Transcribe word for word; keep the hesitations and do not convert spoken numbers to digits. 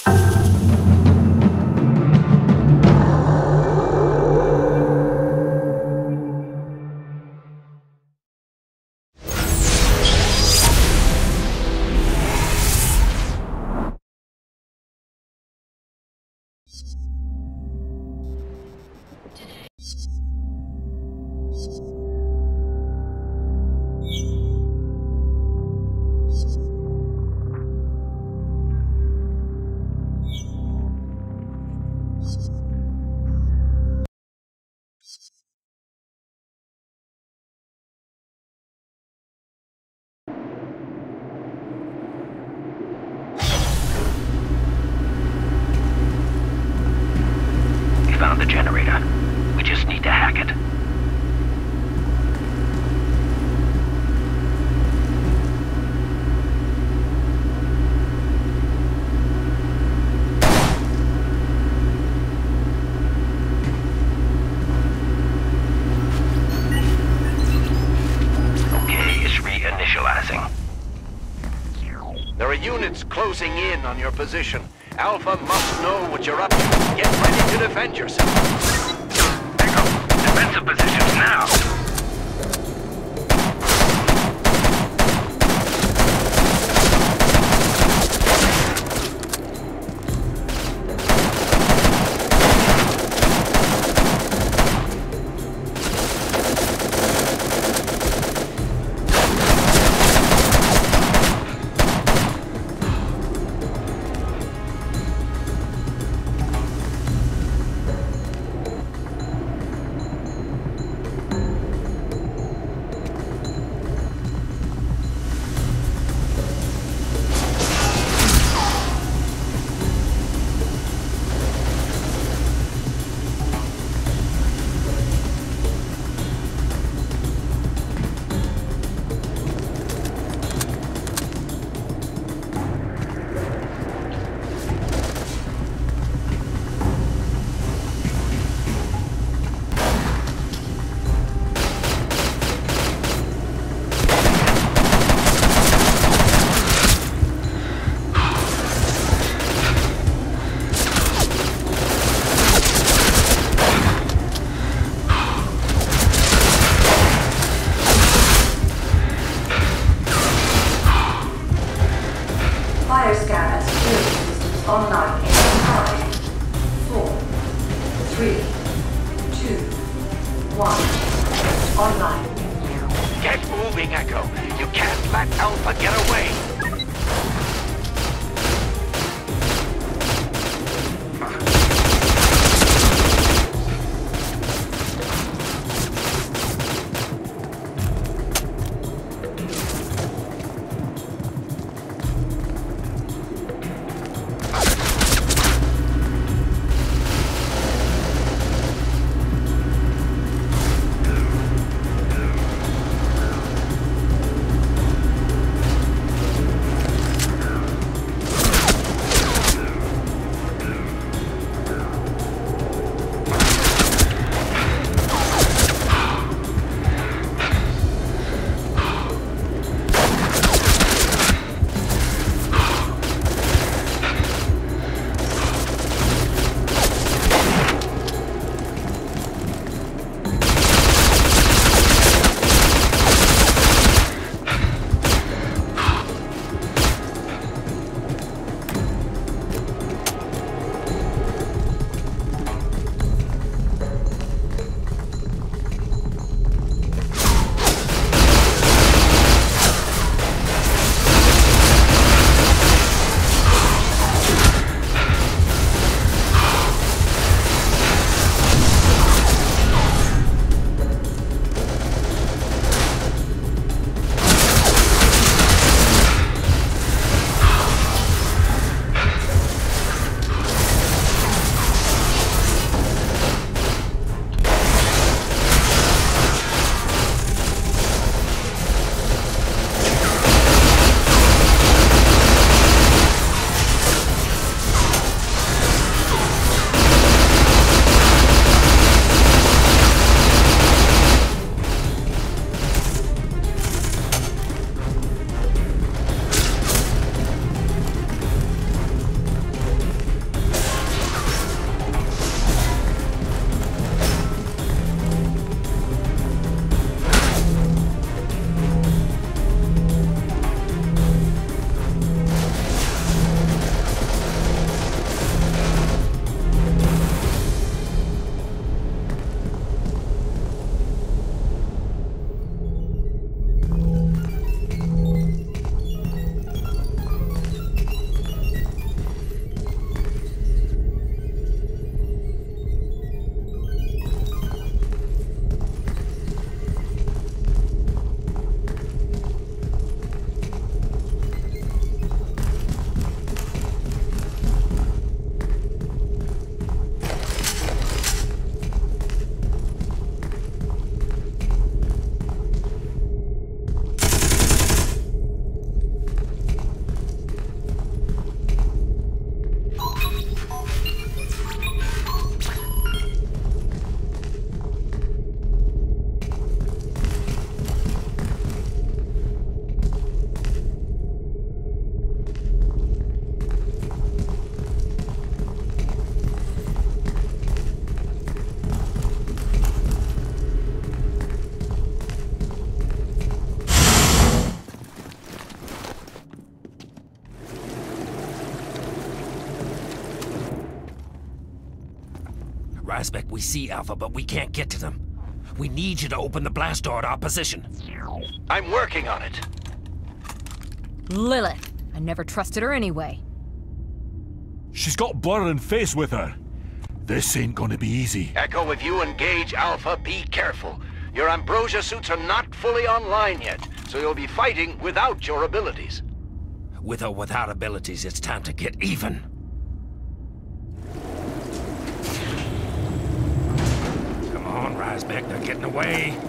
Found the generator. We just need to hack it. Okay, it's reinitializing. There are units closing in on your position. Alpha must know what you're up to. Get ready to defend yourself. Echo, defensive positions now. Fire scanner security systems online in five, four, three, two, one. Online. Get moving, Echo. You can't let Alpha get away. Raisbeck, we see Alpha, but we can't get to them. We need you to open the blast door at our position. I'm working on it. Lilith. I never trusted her anyway. She's got Blur and Face with her. This ain't gonna be easy. Echo, if you engage Alpha, be careful. Your ambrosia suits are not fully online yet, so you'll be fighting without your abilities. With or without abilities, it's time to get even. Come on, Raisbeck, they're getting away.